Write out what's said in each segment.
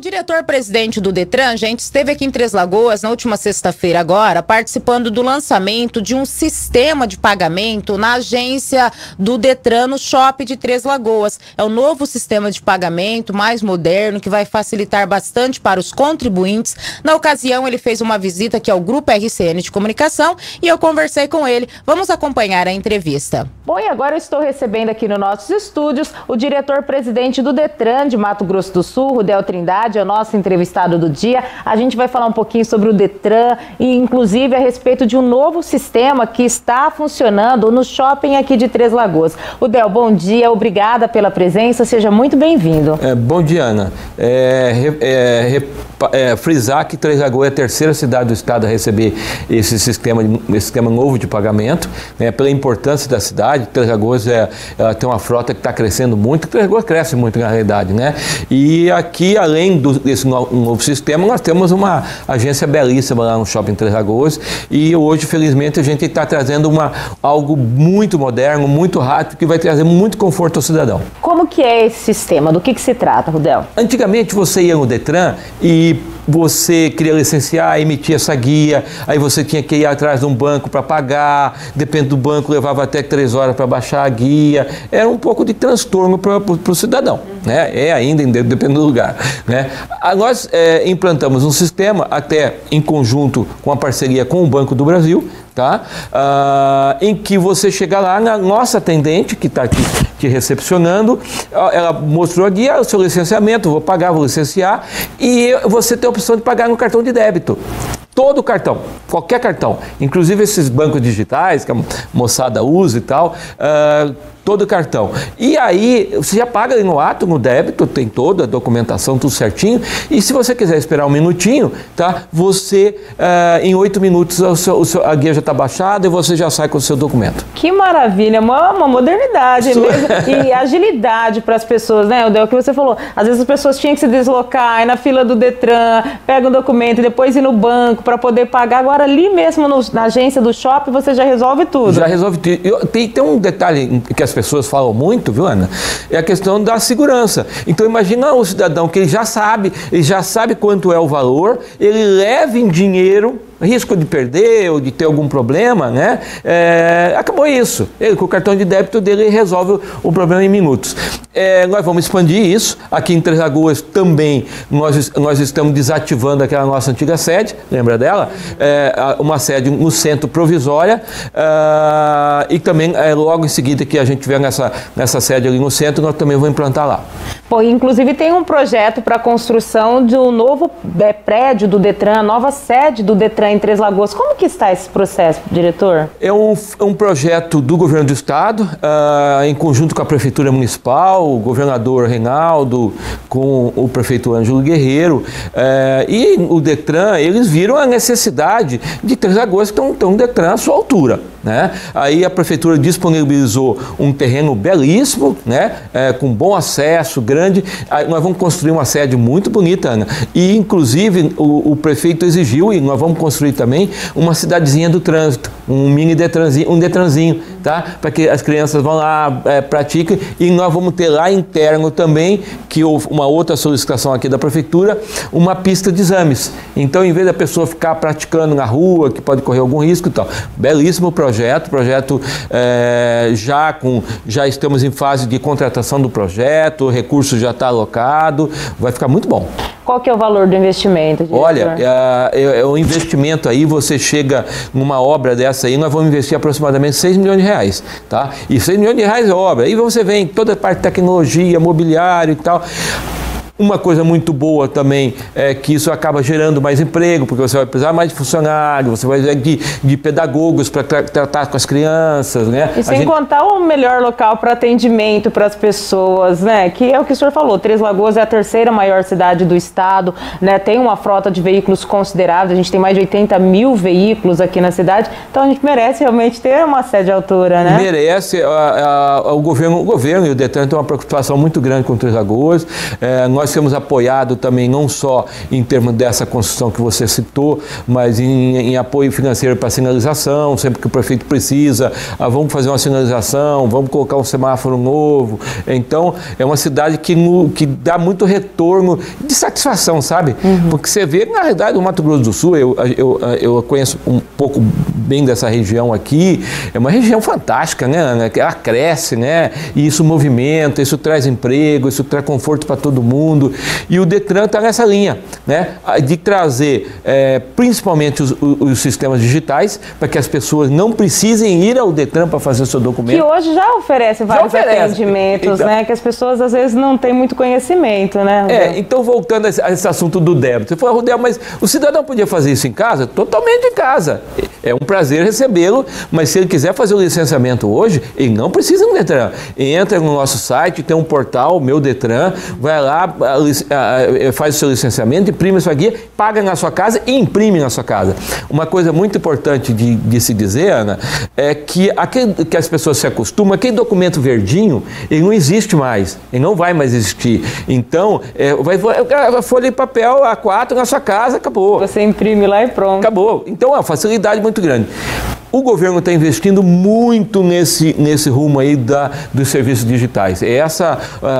diretor-presidente do Detran, gente, esteve aqui em Três Lagoas na última sexta-feira agora, participando do lançamento de um sistema de pagamento na agência do Detran no shopping de Três Lagoas. É o novo sistema de pagamento, mais moderno, que vai facilitar bastante para os contribuintes. Na ocasião, ele fez uma visita aqui ao Grupo RCN de Comunicação e eu conversei com ele. Vamos acompanhar a entrevista. Bom, e agora eu estou recebendo aqui nos nossos estúdios o diretor-presidente do Detran de Mato Grosso do Sul, Rudel Trindade, é o nosso entrevistado do dia. A gente vai falar um pouquinho sobre o Detran e, inclusive, a respeito de um novo sistema que está funcionando no shopping aqui de Três Lagoas. Rudel, bom dia, obrigada pela presença, seja muito bem-vindo. Bom dia, Ana. Frisar que Três Lagoas é a terceira cidade do estado a receber esse sistema novo de pagamento, né, pela importância da cidade. Três Lagoas ela tem uma frota que está crescendo muito, Três Lagoas cresce muito na realidade, né? E aqui, além desse novo sistema, nós temos uma agência belíssima lá no Shopping Três Lagoas e hoje, felizmente, a gente está trazendo algo muito moderno, muito rápido, que vai trazer muito conforto ao cidadão. Como que é esse sistema? Do que se trata, Rudel? Antigamente, você ia no Detran e você queria licenciar, emitir essa guia, aí você tinha que ir atrás de um banco para pagar, depende do banco, levava até 3 horas para baixar a guia, era um pouco de transtorno para o cidadão, né? É ainda, depende do lugar, né? Nós implantamos um sistema, até em conjunto com a parceria com o Banco do Brasil, tá? Em que você chega lá na nossa atendente, que está aqui te recepcionando, ela mostrou a guia, o seu licenciamento, vou pagar, vou licenciar, e você tem a opção de pagar no cartão de débito. Todo cartão, qualquer cartão, inclusive esses bancos digitais que a moçada usa e tal, todo cartão. E aí, você já paga ali no ato, no débito, tem toda a documentação, tudo certinho. E se você quiser esperar um minutinho, tá? Você, em 8 minutos, a guia já está baixada e você já sai com o seu documento. Que maravilha, uma modernidade mesmo, e agilidade para as pessoas, né? O que você falou, às vezes as pessoas tinham que se deslocar, ir na fila do Detran, pega um documento e depois ir no banco para poder pagar. Agora, ali mesmo na agência do shopping, você já resolve tudo. Já resolve tudo. Tem um detalhe que as pessoas falam muito, viu, Ana? É a questão da segurança. Então, imagina um cidadão que ele já sabe quanto é o valor, ele leva em dinheiro, risco de perder ou de ter algum problema, né? Acabou isso. Ele, com o cartão de débito dele, resolve o problema em minutos. Nós vamos expandir isso. Aqui em Três Lagoas também nós estamos desativando aquela nossa antiga sede, lembra dela? Uma sede no centro provisória e também logo em seguida que a gente tiver nessa sede ali no centro, nós também vamos implantar lá. Pô, inclusive tem um projeto para a construção de um novo prédio do Detran, a nova sede do Detran em Três Lagoas. Como que está esse processo, diretor? É um projeto do governo do estado, em conjunto com a prefeitura municipal, o governador Reinaldo, com o prefeito Ângelo Guerreiro, e o Detran, eles viram a necessidade de Três Lagoas que tem um Detran à sua altura, né? Aí a prefeitura disponibilizou um terreno belíssimo, né? Com bom acesso, grande. Aí nós vamos construir uma sede muito bonita, Ana, e inclusive o prefeito exigiu, e nós vamos construir também uma cidadezinha do trânsito, um mini Detranzinho, tá? Para que as crianças vão lá, pratiquem, e nós vamos ter lá interno também, que houve uma outra solicitação aqui da prefeitura, uma pista de exames. Então, em vez da pessoa ficar praticando na rua, que pode correr algum risco e tal. Belíssimo projeto já estamos em fase de contratação do projeto, o recurso já está alocado, vai ficar muito bom. Qual que é o valor do investimento, diretor? Olha, o investimento aí, você chega numa obra dessa aí, nós vamos investir aproximadamente 6 milhões de reais, tá? E 6 milhões de reais é obra. Aí você vem toda a parte de tecnologia, mobiliário e tal. Uma coisa muito boa também é que isso acaba gerando mais emprego, porque você vai precisar mais de funcionários, você vai precisar de pedagogos para tratar com as crianças, né? E sem contar o melhor local para atendimento para as pessoas, né? Que é o que o senhor falou, Três Lagoas é a terceira maior cidade do estado, né? Tem uma frota de veículos considerável, a gente tem mais de 80 mil veículos aqui na cidade, então a gente merece realmente ter uma sede à altura, né? Merece, o governo e o Detran têm uma preocupação muito grande com Três Lagoas, nós nós temos apoiado também, não só em termos dessa construção que você citou, mas em apoio financeiro para sinalização, sempre que o prefeito precisa, vamos fazer uma sinalização, vamos colocar um semáforo novo. Então, é uma cidade que dá muito retorno de satisfação, sabe? Porque você vê, na realidade, o Mato Grosso do Sul, eu conheço um pouco bem dessa região aqui, é uma região fantástica, né, Ana? Ela cresce, né? E isso movimenta, isso traz emprego, isso traz conforto para todo mundo. E o Detran está nessa linha, né? De trazer principalmente os sistemas digitais para que as pessoas não precisem ir ao Detran para fazer o seu documento. Que hoje já oferece vários atendimentos, então, né? Que as pessoas às vezes não têm muito conhecimento, né? Então voltando a esse assunto do débito, você falou, Rodel, mas o cidadão podia fazer isso em casa? Totalmente em casa. É um prazer recebê-lo, mas se ele quiser fazer o licenciamento hoje, ele não precisa do Detran. Entra no nosso site, tem um portal, Meu Detran, vai lá, faz o seu licenciamento, imprime a sua guia, paga na sua casa e imprime na sua casa. Uma coisa muito importante de se dizer, Ana, é que que as pessoas se acostumam, aquele documento verdinho, ele não existe mais, ele não vai mais existir. Então, vai folha de papel A4 na sua casa, acabou. Você imprime lá e pronto. Acabou. Então, é uma facilidade muito grande. O governo está investindo muito nesse rumo aí dos serviços digitais. É essa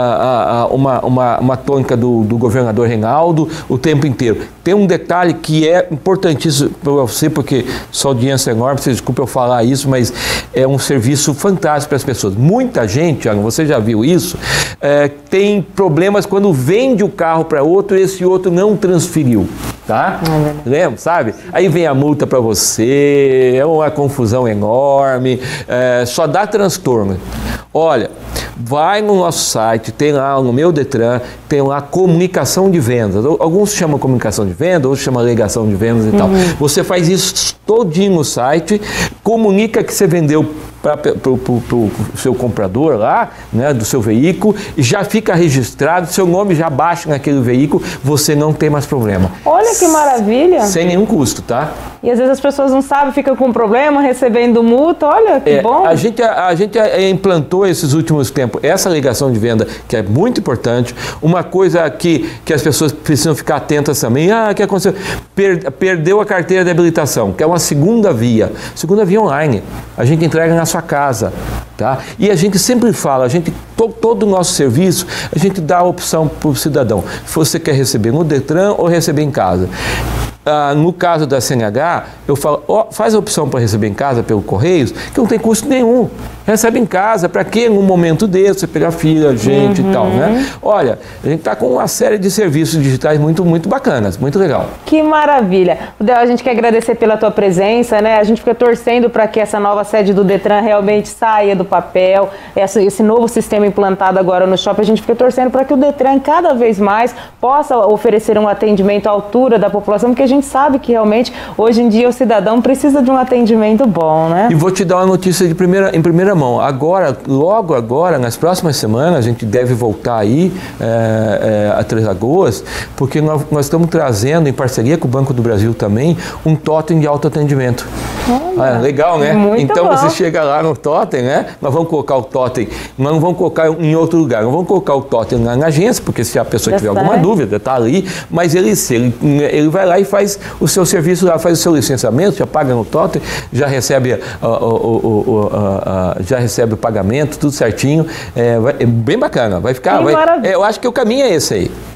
uma tônica do governador Reinaldo o tempo inteiro. Tem um detalhe que é importantíssimo para você, porque sua audiência é enorme, desculpe eu falar isso, mas é um serviço fantástico para as pessoas. Muita gente, você já viu isso, tem problemas quando vende o carro para outro e esse outro não transferiu. Tá? Lembra, sabe? Aí vem a multa para você, é uma confusão enorme, só dá transtorno. Olha, vai no nosso site, tem lá no Meu Detran, tem lá comunicação de vendas. Alguns chamam comunicação de vendas, outros chamam alegação de vendas e tal. Você faz isso todinho no site, comunica que você vendeu para o seu comprador lá, né, do seu veículo, e já fica registrado, seu nome já baixa naquele veículo, você não tem mais problema. Olha que maravilha! Sem nenhum custo, tá? E às vezes as pessoas não sabem, ficam com problema, recebendo multa, olha que bom! A gente implantou esses últimos tempos essa alegação de venda, que é muito importante. Uma coisa que as pessoas precisam ficar atentas também, o que aconteceu? Perdeu a carteira de habilitação, que é uma segunda via online. A gente entrega na sua casa, tá? E a gente sempre fala, todo o nosso serviço, a gente dá a opção para o cidadão, se você quer receber no Detran ou receber em casa. No caso da CNH, eu falo, faz a opção para receber em casa pelo Correios, que não tem custo nenhum. Recebe em casa, para quê? Num momento desse, você pegar fila, gente e tal, né? Olha, a gente está com uma série de serviços digitais muito, muito bacanas, muito legal. Que maravilha! Rodel, a gente quer agradecer pela tua presença, né? A gente fica torcendo para que essa nova sede do Detran realmente saia do papel, esse novo sistema implantado agora no shopping, a gente fica torcendo para que o Detran cada vez mais possa oferecer um atendimento à altura da população, porque a gente sabe que realmente, hoje em dia, o cidadão precisa de um atendimento bom, né? E vou te dar uma notícia em primeira mão. Logo agora, nas próximas semanas, a gente deve voltar aí a Três Lagoas, porque nós estamos trazendo, em parceria com o Banco do Brasil também, um totem de autoatendimento. Legal, né? Então você chega lá no totem, né? Nós vamos colocar o totem, nós não vamos colocar em outro lugar, nós vamos colocar o totem na agência, porque se a pessoa tiver alguma dúvida, está ali, mas ele vai lá e faz o seu serviço lá, faz o seu licenciamento, já paga no totem, já recebe o pagamento, tudo certinho. É bem bacana, vai ficar. Eu acho que o caminho é esse aí.